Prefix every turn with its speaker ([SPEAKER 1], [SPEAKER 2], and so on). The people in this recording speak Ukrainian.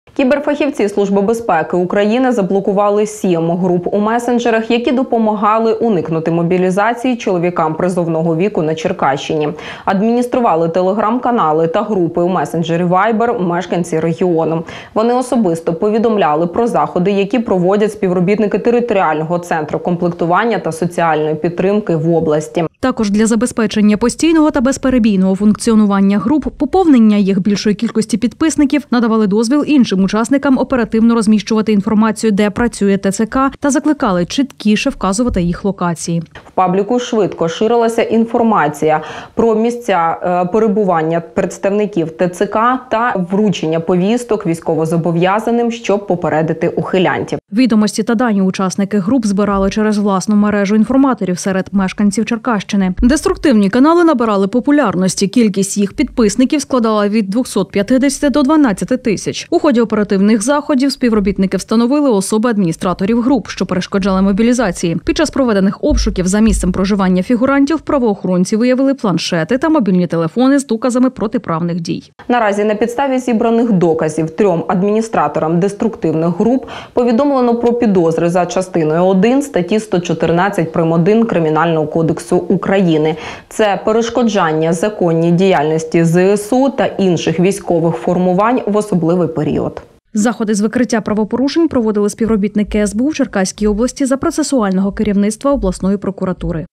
[SPEAKER 1] Кіберфахівці Служби безпеки України заблокували 7 груп у месенджерах, які допомагали уникнути мобілізації чоловікам призовного віку на Черкащині. Адміністрували телеграм-канали та групи у месенджері Viber мешканці регіону. Вони особисто повідомляли про заходи, які проводять співробітники територіального центру комплектування та соціальної підтримки в області.
[SPEAKER 2] Також для забезпечення постійного та безперебійного функціонування груп, поповнення їх більшої кількості підписників, надавали дозвіл іншим учасникам оперативно розміщувати інформацію, де працює ТЦК, та закликали чіткіше вказувати їх локації.
[SPEAKER 1] В пабліку швидко ширилася інформація про місця перебування представників ТЦК та вручення повісток військовозобов'язаним, щоб попередити ухилянтів.
[SPEAKER 2] Відомості та дані учасники груп збирали через власну мережу інформаторів серед мешканців Черкащини. Деструктивні канали набирали популярності. Кількість їх підписників складала від 250 до 12 тисяч. У ході оперативних заходів співробітники встановили особи адміністраторів груп, що перешкоджали мобілізації. Під час проведених обшуків за місцем проживання фігурантів правоохоронці виявили планшети та мобільні телефони з доказами протиправних дій.
[SPEAKER 1] Наразі на підставі зібраних доказів 3 адміністраторам деструктивних груп повідомлено про підозри за частиною 1 статті 114 прим. 1 Кримінального кодексу України. Це перешкоджання законній діяльності ЗСУ та інших військових формувань в особливий період.
[SPEAKER 2] Заходи з викриття правопорушень проводили співробітники СБУ в Черкаській області за процесуального керівництва обласної прокуратури.